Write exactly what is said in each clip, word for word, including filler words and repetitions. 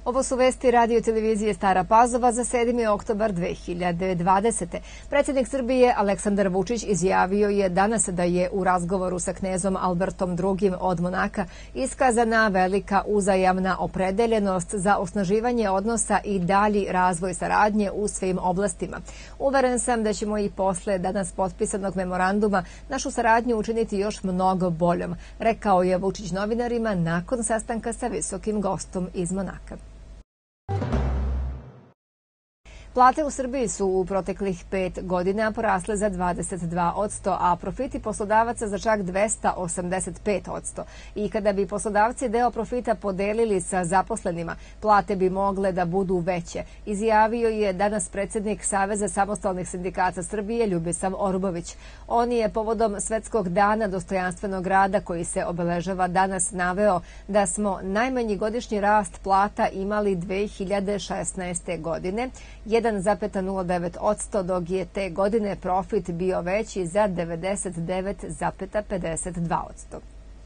Ovo su vesti radio televizije Stara Pazova za sedmi oktobar dve hiljade dvadesete. Predsjednik Srbije Aleksandar Vučić izjavio je danas da je u razgovoru sa knezom Albertom drugim od Monaka iskazana velika uzajamna opredeljenost za osnaživanje odnosa i dalji razvoj saradnje u svim oblastima. Uveren sam da ćemo i posle danas potpisanog memoranduma našu saradnju učiniti još mnogo boljom, rekao je Vučić novinarima nakon sastanka sa visokim gostom iz Monaka. Plate u Srbiji su u proteklih pet godina porasle za dvadeset dva posto, a profiti poslodavaca za čak dvesta osamdeset pet posto. I kada bi poslodavci deo profita podelili sa zaposlenima, plate bi mogle da budu veće, izjavio je danas predsjednik Saveza samostalnih sindikata Srbije Ljubisav Orbović. On je povodom Svetskog dana dostojanstvenog rada koji se obeležava danas naveo da smo najmanji godišnji rast plata imali dve hiljade šesnaeste. godine, jedan zarez nula devet posto, dok je te godine profit bio veći za devedeset devet zarez pedeset dva posto.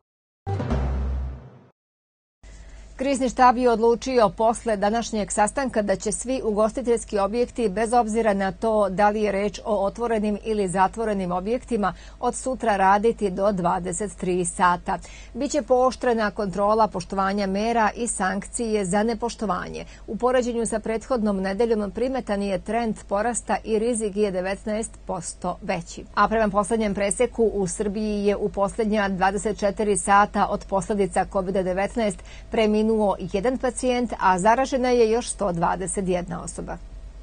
Krizni štab je odlučio posle današnjeg sastanka da će svi ugostiteljski objekti, bez obzira na to da li je reč o otvorenim ili zatvorenim objektima, od sutra raditi do dvadeset tri sata. Biće pooštrena kontrola poštovanja mera i sankcije za nepoštovanje. U poređenju sa prethodnom nedeljom primetan je trend porasta i rizik je devetnaest posto veći. A prema poslednjem preseku u Srbiji je u poslednja dvadeset četiri sata od posledica kovid devetnaest preminuo jedan pacijent, a zaražena je još sto dvadeset jedna osoba.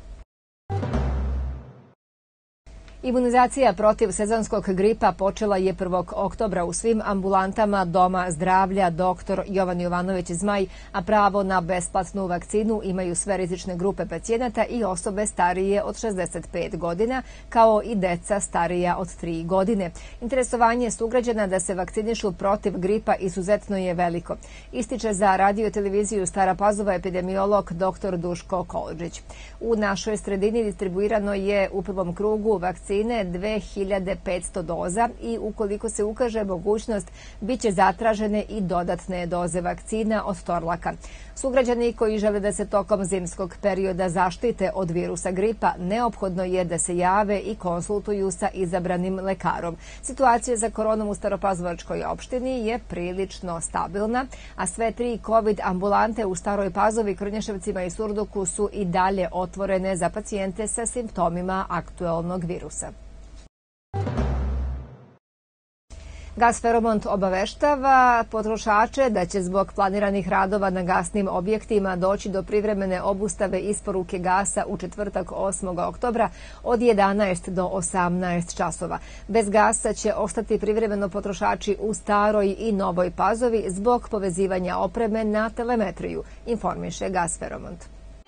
Imunizacija protiv sezonskog gripa počela je prvog oktobra u svim ambulantama Doma zdravlja doktor Jovan Jovanović Zmaj, a pravo na besplatnu vakcinu imaju sve rizične grupe pacijenata i osobe starije od šezdeset pet godina, kao i deca starija od tri godine. Interesovanje sugrađana da se vakcinišu protiv gripa izuzetno je veliko, ističe za radio televiziju Stara Pazova epidemiolog doktor Duško Kolodžić. U našoj sredini distribuirano je u prvom krugu vakcine dve hiljade petsto doza i ukoliko se ukaže mogućnost, biće zatražene i dodatne doze vakcina od Torlaka. Sugrađani koji žele da se tokom zimskog perioda zaštite od virusa gripa, neophodno je da se jave i konsultuju sa izabranim lekarom. Situacija za koronom u Staropazovačkoj opštini je prilično stabilna, a sve tri COVID ambulante u Staroj Pazovi, Krnješevcima i Surduku su i dalje otvorene za pacijente sa simptomima aktuelnog virusa. Gasferomont obaveštava potrošače da će zbog planiranih radova na gasnim objektima doći do privremene obustave isporuke gasa u četvrtak osmog oktobra od jedanaest do osamnaest časova. Bez gasa će ostati privremeno potrošači u Staroj i Novoj Pazovi zbog povezivanja opreme na telemetriju, informiše Gasferomont.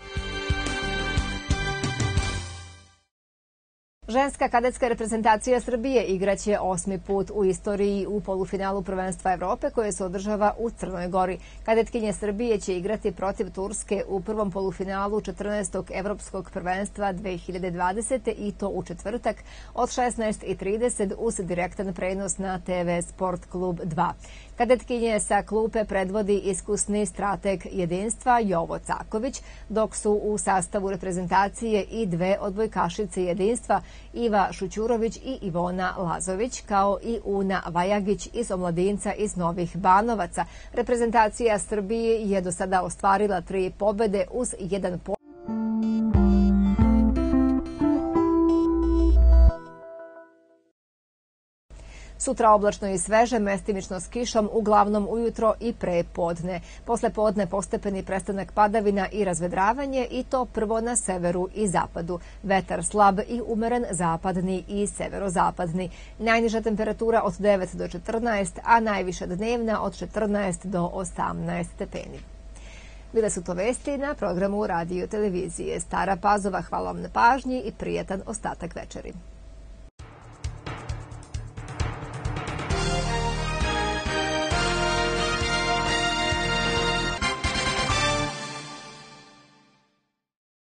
Ženska kadetska reprezentacija Srbije igraće osmi put u istoriji u polufinalu prvenstva Evrope koje se održava u Crnoj Gori. Kadetkinje Srbije će igrati protiv Turske u prvom polufinalu četrnaestog Evropskog prvenstva dve hiljade dvadesete. i to u četvrtak od šesnaest i trideset uz direktan prenos na te ve Sport klub dva. Kadetkinje sa klupe predvodi iskusni strateg jedinstva Jovo Caković, dok su u sastavu reprezentacije i dve odbojkašice jedinstva Iva Šućurović i Ivona Lazović, kao i Una Vajagić iz omladinca iz Novih Banovaca. Reprezentacija Srbije je do sada ostvarila tri pobede uz jedan poraz. Sutra oblačno i sveže, mestimično s kišom, uglavnom ujutro i pre podne. Posle podne postepeni prestanak padavina i razvedravanje i to prvo na severu i zapadu. Vetar slab i umeren zapadni i severozapadni. Najniža temperatura od devet do četrnaest, a najviša dnevna od četrnaest do osamnaest stepeni. Bile su to vesti na programu radio televizije Stara Pazova. Hvala vam na pažnji i prijatan ostatak večeri.